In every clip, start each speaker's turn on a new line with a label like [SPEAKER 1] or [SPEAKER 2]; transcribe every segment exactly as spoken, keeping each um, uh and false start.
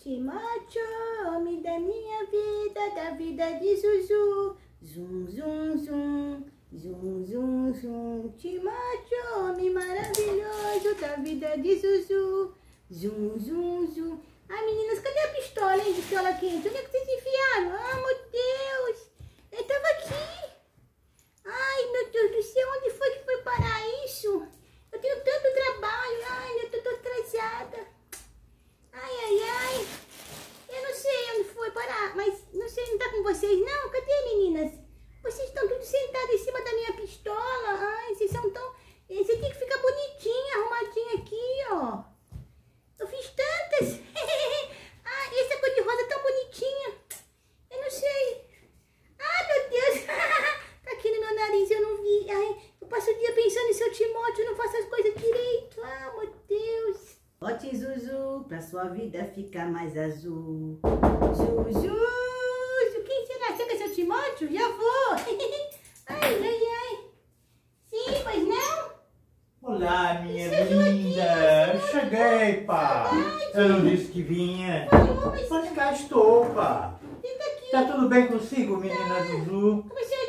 [SPEAKER 1] Timóteo, homem da minha vida, da vida de Zuzu. Zum, zum, zum, zum, zum, zum. Timóteo, homem maravilhoso, da vida de Zuzu. Zum, zum, zum. Ai, meninas, cadê a pistola, hein? Pistola quente. Onde é que vocês enfiaram? Ah, meu Deus. Eu tava aqui. Ai, meu Deus do céu, onde foi que foi parar isso? Eu tenho tanto trabalho. Ai, eu tô toda atrasada. Ai, ai, ai. Eu não sei onde foi parar, mas não sei, não tá com vocês, não? Cadê, meninas? Vocês estão tudo sentados em cima da minha pistola. Ai, vocês são tão... Você tem que ficar bonitinha, arrumadinha aqui, ó. Eu fiz tantas. Ah, essa cor de rosa tão bonitinha. Eu não sei. Ah, meu Deus. Tá aqui no meu nariz, eu não vi. Ai, eu passo o dia pensando em seu Timóteo, eu não faço as coisas direito. Ah, meu Deus. Bote Zuzu, pra sua vida ficar mais azul. Zuzu, quem será? Será que é seu Timóteo? Já vou. Ai, ai, ai. Sim, pois não?
[SPEAKER 2] Olá, minha linda. Eu cheguei, pá. Eu não disse que vinha. Mas cá estou, pá. Tá tudo bem consigo, menina Zuzu?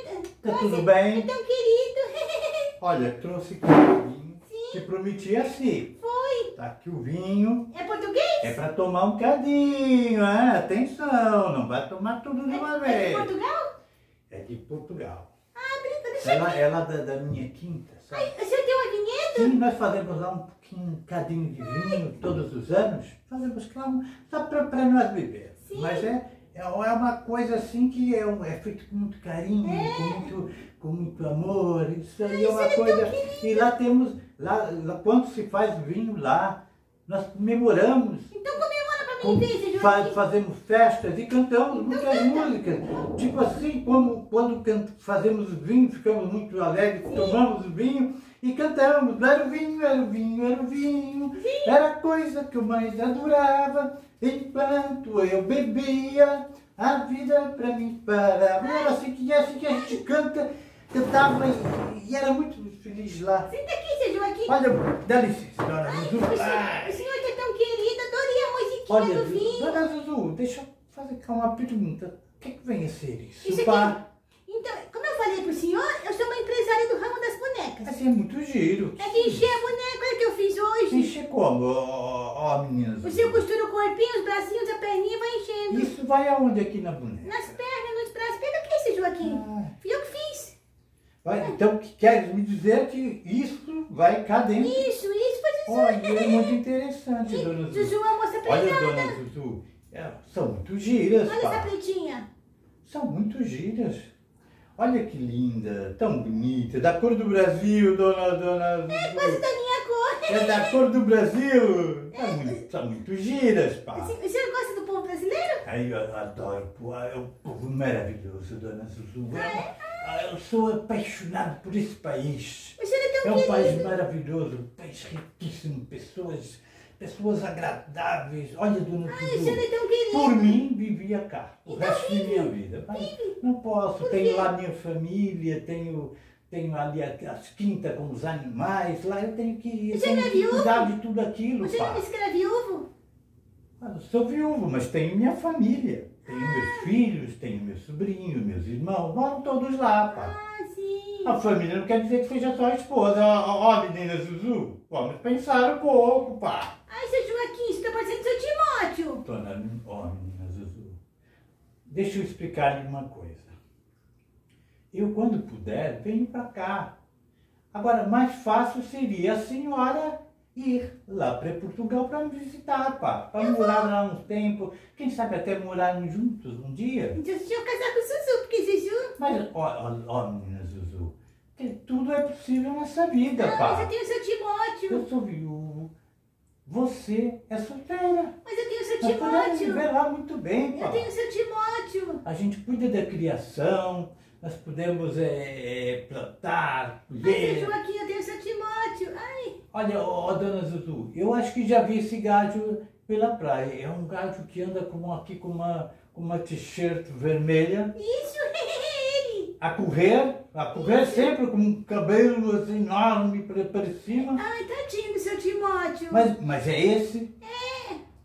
[SPEAKER 2] Tá tudo bem?
[SPEAKER 1] É tão querido.
[SPEAKER 2] Olha, trouxe aqui o vinho. Te prometi assim.
[SPEAKER 1] Foi.
[SPEAKER 2] Tá aqui o vinho.
[SPEAKER 1] É português?
[SPEAKER 2] É pra tomar um bocadinho, é? Atenção, não vai tomar tudo de uma vez.
[SPEAKER 1] É de Portugal?
[SPEAKER 2] É de Portugal.
[SPEAKER 1] Ah, brinca, deixa
[SPEAKER 2] Ela, ela da, da minha quinta, sabe?
[SPEAKER 1] Ai, o senhor tem uma vinheta?
[SPEAKER 2] Sim, nós fazemos lá um pouquinho, um bocadinho de vinho todos os anos. Fazemos claro, só para nós beber.
[SPEAKER 1] Sim.
[SPEAKER 2] Mas é, é, é uma coisa assim que é, um, é feito com muito carinho,
[SPEAKER 1] É.
[SPEAKER 2] com, muito, com muito amor. Isso aí
[SPEAKER 1] Ai,
[SPEAKER 2] é uma
[SPEAKER 1] isso é
[SPEAKER 2] coisa.
[SPEAKER 1] tão querido.
[SPEAKER 2] E lá temos, lá, lá, quando se faz vinho lá, nós comemoramos.
[SPEAKER 1] Então comemora pra
[SPEAKER 2] Com-
[SPEAKER 1] mim ver, seu
[SPEAKER 2] fa-
[SPEAKER 1] Joaquim.
[SPEAKER 2] fazemos festas e cantamos muitas
[SPEAKER 1] canta.
[SPEAKER 2] músicas. Tipo assim, como, quando can- fazemos vinho, ficamos muito alegres, tomamos vinho e cantamos. Era o vinho, era o vinho, era o vinho. Era a coisa que eu mais adorava. Enquanto eu bebia, a vida pra mim parava. Era assim que, assim que a gente canta, cantava e, e era muito feliz lá.
[SPEAKER 1] Senta aqui, seu Joaquim.
[SPEAKER 2] Olha, dá licença, dona
[SPEAKER 1] Ai,
[SPEAKER 2] Zuzu.
[SPEAKER 1] o, senhor,
[SPEAKER 2] Ai.
[SPEAKER 1] o senhor que é tão querido, adorei a musiquinha
[SPEAKER 2] Olha,
[SPEAKER 1] do vinho.
[SPEAKER 2] dona Zuzu, deixa eu fazer cá uma pergunta. O que é que vem a ser isso?
[SPEAKER 1] Isso
[SPEAKER 2] pá?
[SPEAKER 1] aqui, então, como eu falei pro senhor, eu sou uma empresária do ramo das bonecas.
[SPEAKER 2] Assim é muito giro.
[SPEAKER 1] É de encher a boneca, olha o que eu fiz hoje.
[SPEAKER 2] Encher como? Ó, ó, menina
[SPEAKER 1] O
[SPEAKER 2] Zuzu.
[SPEAKER 1] senhor costura o corpinho, os bracinhos, a perninha e vai enchendo.
[SPEAKER 2] Isso vai aonde aqui na boneca?
[SPEAKER 1] Nas pernas, nos braços. Pega aqui, seu Joaquim.
[SPEAKER 2] Ah,
[SPEAKER 1] Fui eu que fiz.
[SPEAKER 2] vai, então, que queres me dizer que isso vai cá dentro?
[SPEAKER 1] Isso, isso foi Zuzu.
[SPEAKER 2] Olha, é muito interessante,
[SPEAKER 1] E
[SPEAKER 2] dona Zuzu.
[SPEAKER 1] Zuzu é uma moça
[SPEAKER 2] Olha,
[SPEAKER 1] prezada.
[SPEAKER 2] dona Zuzu, é, são muito giras,
[SPEAKER 1] Olha essa
[SPEAKER 2] pá.
[SPEAKER 1] pretinha.
[SPEAKER 2] São muito giras. Olha que linda, tão bonita, da cor do Brasil, dona, dona Zuzu.
[SPEAKER 1] É quase da minha cor.
[SPEAKER 2] É da cor do Brasil. São muito, são muito giras, pá.
[SPEAKER 1] O senhor- o senhor gosta do povo brasileiro?
[SPEAKER 2] Ai, eu adoro, pô. É um povo maravilhoso, dona Zuzu. Eu, eu sou apaixonado por esse país.
[SPEAKER 1] O senhor é
[SPEAKER 2] É
[SPEAKER 1] tão
[SPEAKER 2] um
[SPEAKER 1] querido.
[SPEAKER 2] país maravilhoso, um país riquíssimo, pessoas, pessoas agradáveis. Olha, dona
[SPEAKER 1] Ai, o senhor
[SPEAKER 2] Zuzu,
[SPEAKER 1] é tão querido.
[SPEAKER 2] por mim vivia cá, o
[SPEAKER 1] Então
[SPEAKER 2] resto da
[SPEAKER 1] vive.
[SPEAKER 2] minha vida. Mas
[SPEAKER 1] Vive.
[SPEAKER 2] não posso,
[SPEAKER 1] Por
[SPEAKER 2] tenho
[SPEAKER 1] quê?
[SPEAKER 2] lá minha família, tenho, tenho ali as quintas com os animais, lá eu tenho que, eu
[SPEAKER 1] Você
[SPEAKER 2] tenho
[SPEAKER 1] não é
[SPEAKER 2] que
[SPEAKER 1] viúvo?
[SPEAKER 2] cuidar de tudo aquilo,
[SPEAKER 1] O senhor
[SPEAKER 2] pá.
[SPEAKER 1] não disse que era viúvo?
[SPEAKER 2] Ah, eu sou viúvo, mas tenho minha família. Tenho meus filhos, tenho meus sobrinhos, meus irmãos, moram todos lá, pá.
[SPEAKER 1] Ah, sim.
[SPEAKER 2] A família não quer dizer que seja só a esposa. Ó, ó, menina Zuzu, vamos pensar um pouco, pá.
[SPEAKER 1] Ai, seu Joaquim, isso tá parecendo seu Timóteo.
[SPEAKER 2] Dona, ó, menina Zuzu, deixa eu explicar-lhe uma coisa. Eu, quando puder, venho pra cá. Agora, mais fácil seria a senhora ir lá para Portugal para me visitar, pá. Para morar lá uns tempos, quem sabe até morarmos juntos um dia.
[SPEAKER 1] Então deixa eu casar com o Zuzu, porque Zuzu...
[SPEAKER 2] Mas, ó, ó, ó, menina Zuzu, que tudo é possível nessa vida,
[SPEAKER 1] Não,
[SPEAKER 2] pá.
[SPEAKER 1] mas eu tenho o seu Timóteo.
[SPEAKER 2] Eu sou viúvo, você é solteira.
[SPEAKER 1] Mas eu tenho o seu
[SPEAKER 2] Nós podemos
[SPEAKER 1] Timóteo.
[SPEAKER 2] viver lá muito bem, pá.
[SPEAKER 1] Eu tenho o seu Timóteo.
[SPEAKER 2] A gente cuida da criação, nós podemos é, é, plantar,
[SPEAKER 1] Ai, seu
[SPEAKER 2] colher.
[SPEAKER 1] Joaquim, eu tenho o seu Timóteo. Ai,
[SPEAKER 2] Olha, ó, dona Zuzu, eu acho que já vi esse gajo pela praia. É um gajo que anda com, aqui com uma, com uma t-shirt vermelha,
[SPEAKER 1] isso, ele.
[SPEAKER 2] a correr, a correr sempre com um cabelo assim enorme para, para cima.
[SPEAKER 1] Ai, tadinho do seu Timóteo.
[SPEAKER 2] Mas, mas é esse?
[SPEAKER 1] É.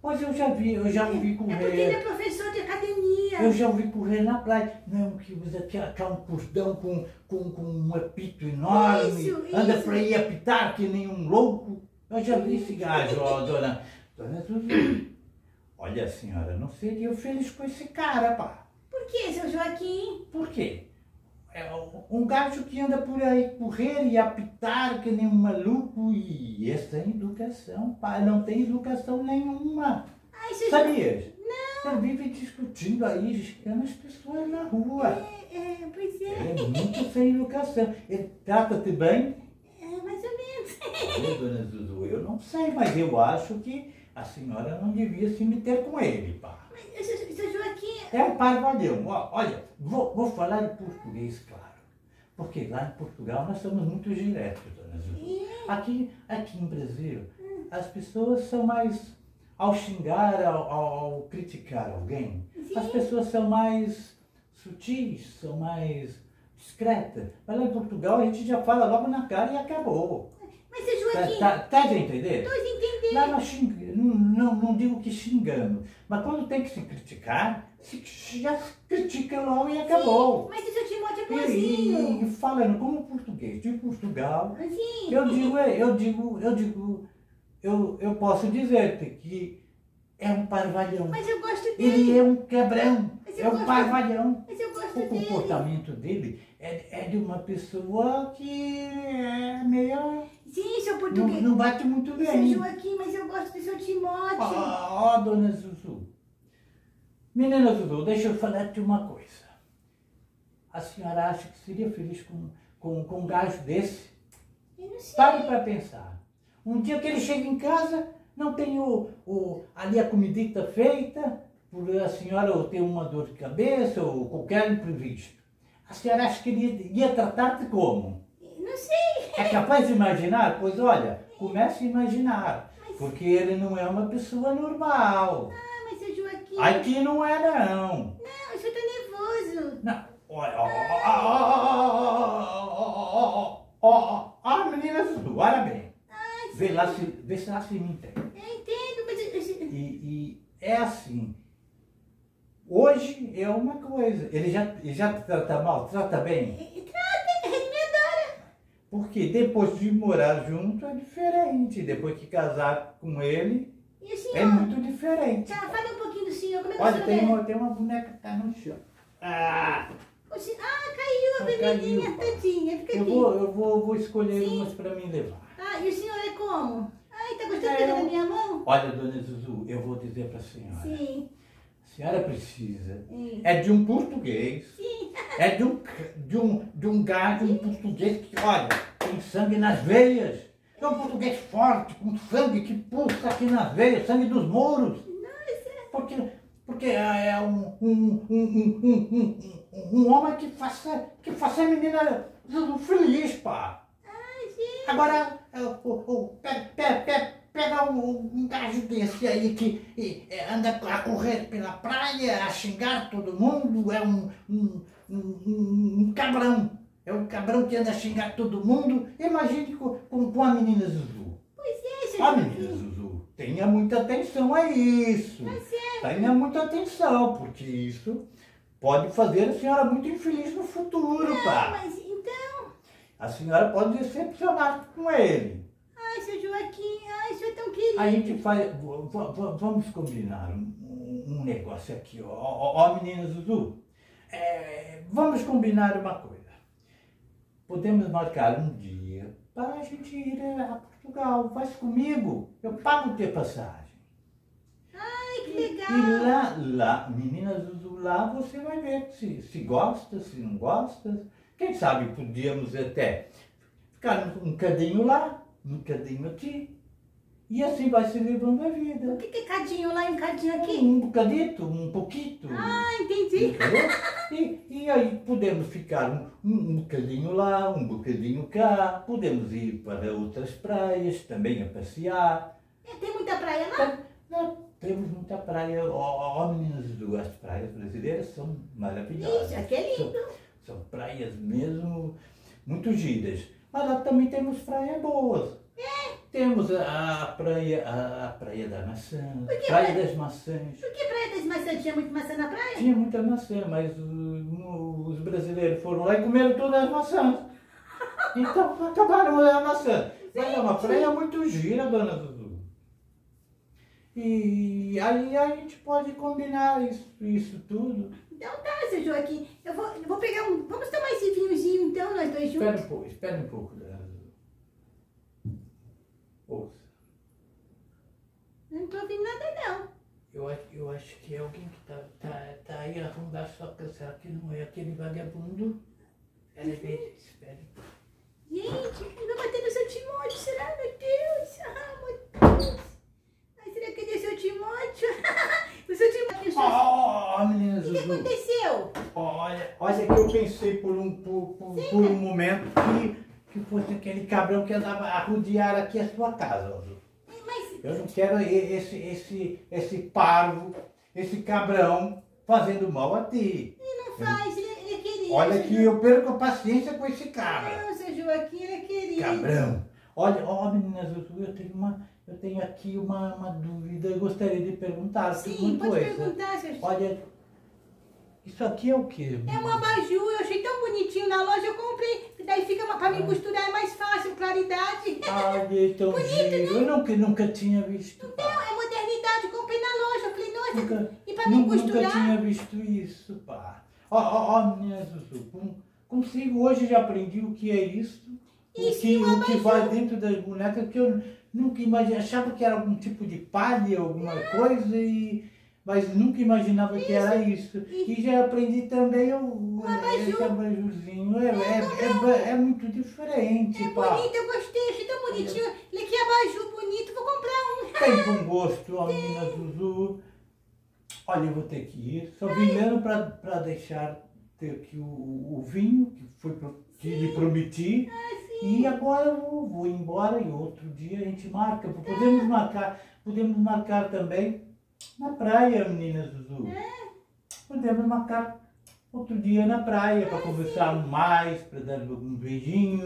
[SPEAKER 2] Mas eu já vi, eu já ouvi
[SPEAKER 1] É porque ele
[SPEAKER 2] correr.
[SPEAKER 1] é professor de academia.
[SPEAKER 2] Eu já ouvi correr na praia. Não, que usa aqui, aqui um cordão com, com, com um apito enorme.
[SPEAKER 1] Isso,
[SPEAKER 2] anda
[SPEAKER 1] isso.
[SPEAKER 2] por aí a apitar que nem um louco. Eu já vi esse gajo, ó, dona, dona Zuzu. Olha, a senhora não seria feliz com esse cara, pá.
[SPEAKER 1] Por que, seu Joaquim?
[SPEAKER 2] Por quê? É um gajo que anda por aí correr e apitar que nem um maluco e essa educação, pá, não tem educação nenhuma.
[SPEAKER 1] Ai, seu
[SPEAKER 2] Sabias?
[SPEAKER 1] Não.
[SPEAKER 2] Ele vive discutindo aí, xingando as pessoas na rua.
[SPEAKER 1] É, é, pois é.
[SPEAKER 2] Ele é muito sem educação. Ele trata-te bem?
[SPEAKER 1] É, mais ou menos.
[SPEAKER 2] Ô, dona Zuzu, eu não sei, mas eu acho que a senhora não devia se meter com ele, pá.
[SPEAKER 1] Mas, seu, seu Joaquim...
[SPEAKER 2] É um parvalhão. Ó, olha, vou, vou falar em português, claro. Porque lá em Portugal nós somos muito diretos, dona Zuzu.
[SPEAKER 1] É.
[SPEAKER 2] Aqui, aqui em Brasil, as pessoas são mais, ao xingar, ao, ao, ao criticar alguém,
[SPEAKER 1] Sim.
[SPEAKER 2] as pessoas são mais sutis, são mais discretas. Mas lá em Portugal a gente já fala logo na cara e acabou.
[SPEAKER 1] Mas, seu
[SPEAKER 2] Tá,
[SPEAKER 1] Joaquim...
[SPEAKER 2] tá, tá de entender?
[SPEAKER 1] Tô entendendo.
[SPEAKER 2] Lá nós xing... não, não, não digo que xingando, mas quando tem que se criticar, se, já se critica logo e acabou.
[SPEAKER 1] Sim, mas o seu Timóteo é
[SPEAKER 2] E,
[SPEAKER 1] bonzinho.
[SPEAKER 2] e falando como português de Portugal,
[SPEAKER 1] Sim.
[SPEAKER 2] eu digo, eu digo, eu digo, eu, eu posso dizer-te que é um parvalhão.
[SPEAKER 1] Mas eu gosto dele.
[SPEAKER 2] Ele é um quebrão,
[SPEAKER 1] Mas eu
[SPEAKER 2] é um
[SPEAKER 1] gosto-
[SPEAKER 2] parvalhão.
[SPEAKER 1] Mas eu gosto
[SPEAKER 2] O
[SPEAKER 1] dele.
[SPEAKER 2] comportamento dele é, é de uma pessoa que é meio...
[SPEAKER 1] Sim, seu
[SPEAKER 2] Não,
[SPEAKER 1] português.
[SPEAKER 2] não bate muito
[SPEAKER 1] Seu
[SPEAKER 2] bem.
[SPEAKER 1] Joaquim, mas eu gosto do seu Timóteo.
[SPEAKER 2] Ó, ó, dona Zuzu. Menina Zuzu, deixa eu falar-te uma coisa. A senhora acha que seria feliz com, com, com um gajo desse?
[SPEAKER 1] Eu não sei.
[SPEAKER 2] Pare para pensar. Um dia que ele chega em casa, não tem o, o, ali a comidita feita, por a senhora ou ter uma dor de cabeça ou qualquer imprevisto. A senhora acha que ele ia, ia tratar-te como?
[SPEAKER 1] Não sei.
[SPEAKER 2] É capaz de imaginar? Pois olha, comece a imaginar. Porque ele não é uma pessoa normal.
[SPEAKER 1] Ah, mas seu Joaquim...
[SPEAKER 2] Aqui não é não.
[SPEAKER 1] Não, o senhor tá nervoso.
[SPEAKER 2] Não. Olha, ó, ó, ó, ó, ó, menina Zuzu, olha bem.
[SPEAKER 1] Ai,
[SPEAKER 2] Vê lá se, vê se ela se me entende.
[SPEAKER 1] eu entendo, mas... eu- eu-
[SPEAKER 2] E, e é assim. Hoje é uma coisa. Ele já, ele já te trata mal, trata bem.
[SPEAKER 1] eu- Trata, ele me adora.
[SPEAKER 2] Porque depois de morar junto é diferente. Depois que casar com ele
[SPEAKER 1] E o senhor?
[SPEAKER 2] é muito diferente.
[SPEAKER 1] Tá, fala um pouquinho do senhor. Como é que o
[SPEAKER 2] Olha,
[SPEAKER 1] senhor
[SPEAKER 2] tem
[SPEAKER 1] é?
[SPEAKER 2] uma, tem uma boneca que tá no chão. Ah,
[SPEAKER 1] O senhor- Ah, caiu a
[SPEAKER 2] Ah,
[SPEAKER 1] bebidinha,
[SPEAKER 2] caiu.
[SPEAKER 1] tadinha. Fica
[SPEAKER 2] eu
[SPEAKER 1] aqui.
[SPEAKER 2] vou, eu vou, vou escolher
[SPEAKER 1] Sim.
[SPEAKER 2] umas para mim levar.
[SPEAKER 1] Ah, e o senhor é como? Ai, tá gostando
[SPEAKER 2] É,
[SPEAKER 1] de pegar
[SPEAKER 2] eu-
[SPEAKER 1] na minha mão?
[SPEAKER 2] Olha, dona Zuzu, eu vou dizer para a senhora.
[SPEAKER 1] Sim.
[SPEAKER 2] A senhora precisa
[SPEAKER 1] Sim.
[SPEAKER 2] é de um português,
[SPEAKER 1] Sim.
[SPEAKER 2] é de um, de um, de um gajo, um português que, olha, tem sangue nas veias. É um português forte, com sangue que pulsa aqui nas veias, sangue dos mouros.
[SPEAKER 1] Nossa.
[SPEAKER 2] Porque, porque é um, um, um, um, um, um, um homem que faça, que faça a menina Zuzu feliz, pá.
[SPEAKER 1] Ai, gente.
[SPEAKER 2] Agora, é, o, o, pega, pega, pega, pega um, um gajo desse aí que e, é, anda a correr pela praia, a xingar todo mundo, é um, um, um, um, um cabrão. É um cabrão que anda a xingar todo mundo. Imagine com, com, com a menina Zuzu.
[SPEAKER 1] Pois é, seu
[SPEAKER 2] A menina
[SPEAKER 1] Joaquim.
[SPEAKER 2] Zuzu, tenha muita atenção a isso.
[SPEAKER 1] Mas é.
[SPEAKER 2] Tenha muita atenção, porque isso pode fazer a senhora muito infeliz no futuro,
[SPEAKER 1] Ah,
[SPEAKER 2] pá.
[SPEAKER 1] mas então...
[SPEAKER 2] A senhora pode decepcionar com ele.
[SPEAKER 1] Ai, seu Joaquim. Ai, o senhor é tão querido.
[SPEAKER 2] A gente faz. v- v- Vamos combinar um, um- um negócio aqui, ó, ó, ó menina Zuzu. É, vamos combinar uma coisa. Podemos marcar um dia para a gente ir a Portugal. Vai comigo. Eu pago ter passagem.
[SPEAKER 1] Ai, que
[SPEAKER 2] E
[SPEAKER 1] legal.
[SPEAKER 2] lá, lá, menina Zuzu, lá você vai ver se, se gosta, se não gosta. Quem sabe podíamos até ficar um, um cadinho lá, um cadinho aqui. E assim vai se levando a
[SPEAKER 1] O
[SPEAKER 2] vida.
[SPEAKER 1] que que é cadinho lá e um cadinho aqui?
[SPEAKER 2] Um bocadito, um pouquito.
[SPEAKER 1] Ah, entendi.
[SPEAKER 2] Entendeu? E, e aí podemos ficar um, um, um bocadinho lá, um bocadinho cá. Podemos ir para outras praias também a passear.
[SPEAKER 1] É, tem muita praia lá?
[SPEAKER 2] Tem- não, temos muita praia. Ó, ó, ó, meninas, as praias brasileiras são maravilhosas.
[SPEAKER 1] Isso, aqui é lindo.
[SPEAKER 2] São, são praias mesmo muito giras. Mas lá também temos praias boas.
[SPEAKER 1] É,
[SPEAKER 2] Temos a, a praia, a, a praia da maçã,
[SPEAKER 1] que
[SPEAKER 2] praia
[SPEAKER 1] praia?
[SPEAKER 2] das maçãs.
[SPEAKER 1] Por que Praia das Maçãs tinha muito maçã na praia?
[SPEAKER 2] Tinha muita maçã, mas uh, os brasileiros foram lá e comeram todas as maçãs. Então acabaram a maçã. Mas é uma praia muito gira, dona Zuzu. E aí a gente pode combinar isso, isso tudo.
[SPEAKER 1] Então tá, seu Joaquim. Eu vou, eu vou pegar um... Vamos tomar esse vinhozinho então, nós dois juntos?
[SPEAKER 2] Espera um pouco, espera um pouco, dona Zuzu. Ouça.
[SPEAKER 1] Eu não tô ouvindo nada não.
[SPEAKER 2] Eu acho, eu acho que é alguém que tá, tá, tá aí a rondar sua casa. Será que não é aquele vagabundo? Espera aí, espera aí.
[SPEAKER 1] Gente, ele vai bater no seu Timóteo, será? Meu Deus! Ah, meu Deus! Ai, será que ele é o seu Timóteo? O seu Timóteo...
[SPEAKER 2] Oh, menina
[SPEAKER 1] O que
[SPEAKER 2] Zuzu.
[SPEAKER 1] aconteceu?
[SPEAKER 2] Olha, olha que eu pensei por um, por, por, por um momento que, que fosse aquele cabrão que andava a rodear aqui a sua casa, Zuzu.
[SPEAKER 1] Mas...
[SPEAKER 2] Eu não quero e- esse, esse, esse parvo, esse cabrão fazendo mal a ti.
[SPEAKER 1] Ele não faz, ele, ele é querido.
[SPEAKER 2] Olha
[SPEAKER 1] seu
[SPEAKER 2] que
[SPEAKER 1] Jo-
[SPEAKER 2] eu perco a paciência com esse cabra.
[SPEAKER 1] Não, seu Joaquim, ele é querido.
[SPEAKER 2] Cabrão. Olha, ó, menina Zuzu, eu tenho, uma, eu tenho aqui uma, uma dúvida. Eu gostaria de perguntar
[SPEAKER 1] Sim,
[SPEAKER 2] uma
[SPEAKER 1] pode
[SPEAKER 2] coisa.
[SPEAKER 1] perguntar, seu Joaquim.
[SPEAKER 2] Olha, isso aqui é o quê?
[SPEAKER 1] É um abajur, eu achei tão bonitinho na loja, eu comprei. Daí fica uma, pra me costurar, é mais fácil, claridade.
[SPEAKER 2] Olha, tão
[SPEAKER 1] Bonito,
[SPEAKER 2] giro. Eu nunca, nunca tinha visto.
[SPEAKER 1] Não, é modernidade, comprei na loja. Eu falei, nossa,
[SPEAKER 2] Nunca,
[SPEAKER 1] e pra me
[SPEAKER 2] nunca, nunca
[SPEAKER 1] costurar?
[SPEAKER 2] tinha visto isso, pá. Ó, ó, ó, menina Zuzu, com- consigo hoje já aprendi o que é isso.
[SPEAKER 1] Isso,
[SPEAKER 2] o que,
[SPEAKER 1] e o
[SPEAKER 2] o que
[SPEAKER 1] abajur?
[SPEAKER 2] vai dentro das bonecas, que eu nunca imaginava, achava que era algum tipo de palha, alguma coisa, e, mas nunca imaginava que era isso. E já aprendi também o,
[SPEAKER 1] abajur.
[SPEAKER 2] esse abajurzinho. É, é, é, é muito diferente,
[SPEAKER 1] É
[SPEAKER 2] pá.
[SPEAKER 1] bonito, eu gostei, achei tão bonitinho. Ele que abajur bonito, vou comprar um.
[SPEAKER 2] Tem bom gosto, ó, menina Zuzu. Olha, eu vou ter que ir. Só vim mesmo para deixar ter aqui o, o vinho, que foi pro, que lhe prometi. E agora eu vou, vou embora e outro dia a gente marca. Podemos marcar, podemos marcar também na praia, menina Zuzu. Podemos marcar outro dia na praia para conversar mais, para dar um beijinho.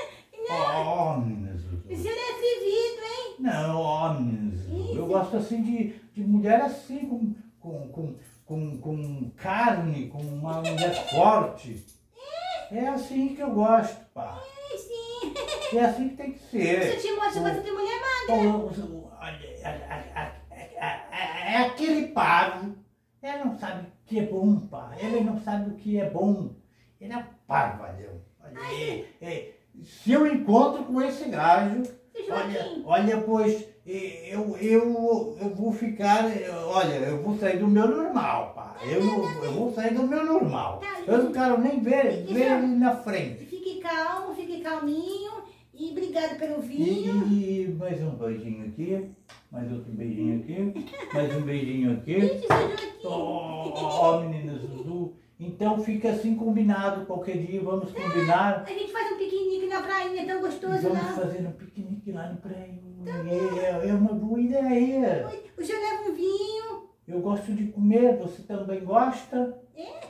[SPEAKER 2] Oh, menina Zuzu.
[SPEAKER 1] O senhor é atrevido, hein?
[SPEAKER 2] Não, ó, menina Zuzu. Eu gosto assim de, de mulher assim, com, com, com, com, com carne, com uma mulher forte. É assim que eu gosto, pá.
[SPEAKER 1] É, sim.
[SPEAKER 2] É assim que tem que
[SPEAKER 1] O
[SPEAKER 2] ser.
[SPEAKER 1] seu Timóteo gosta de mulher magra.
[SPEAKER 2] Olha, olha, é aquele parvo. Ele não sabe o que é bom, pá. Ele não sabe o que é bom. Ele é parvalhão. Olha, é, é, se eu encontro com esse gajo,
[SPEAKER 1] Seu
[SPEAKER 2] olha,
[SPEAKER 1] Joaquim.
[SPEAKER 2] olha, pois eu, eu, eu vou ficar, olha, eu vou sair do meu normal, pá. Eu, eu vou sair do meu normal. Eu não quero nem ver, ver ele na frente.
[SPEAKER 1] Fique calmo, fique calminho. E obrigado pelo
[SPEAKER 2] E,
[SPEAKER 1] vinho.
[SPEAKER 2] e- e mais um beijinho aqui, mais outro beijinho aqui, mais um beijinho aqui.
[SPEAKER 1] Gente, seu Joaquim.
[SPEAKER 2] Oh, oh, menina Zuzu. Então fica assim combinado, qualquer dia vamos combinar.
[SPEAKER 1] A gente faz um piquenique na prainha, tão
[SPEAKER 2] E
[SPEAKER 1] gostoso
[SPEAKER 2] vamos
[SPEAKER 1] lá.
[SPEAKER 2] fazer um piquenique lá no praia. É, é uma boa ideia.
[SPEAKER 1] O senhor leva um vinho.
[SPEAKER 2] Eu gosto de comer, você também gosta?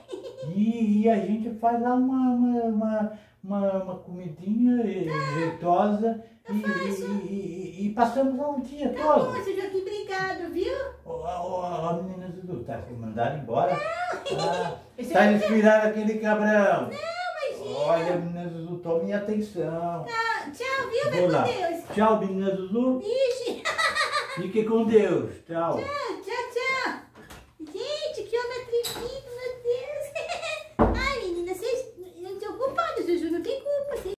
[SPEAKER 2] E, e a gente faz lá uma, uma, uma, uma, uma comidinha jeitosa e, e, e, e passamos lá o dia
[SPEAKER 1] Tá
[SPEAKER 2] todo.
[SPEAKER 1] bom, seu Joaquim, obrigado, viu?
[SPEAKER 2] Ó, ó, ó, menina Zuzu, tá se mandaram embora? Ah,
[SPEAKER 1] Esse
[SPEAKER 2] tá
[SPEAKER 1] é-
[SPEAKER 2] inspirado aquele cabrão.
[SPEAKER 1] Imagina.
[SPEAKER 2] Olha, menina Zuzu, tome atenção.
[SPEAKER 1] Tá, tchau, viu? Vai
[SPEAKER 2] Vou
[SPEAKER 1] com
[SPEAKER 2] lá.
[SPEAKER 1] Deus.
[SPEAKER 2] Tchau, menina Zuzu.
[SPEAKER 1] Ixi.
[SPEAKER 2] Fique com Deus. Tchau.
[SPEAKER 1] Tchau.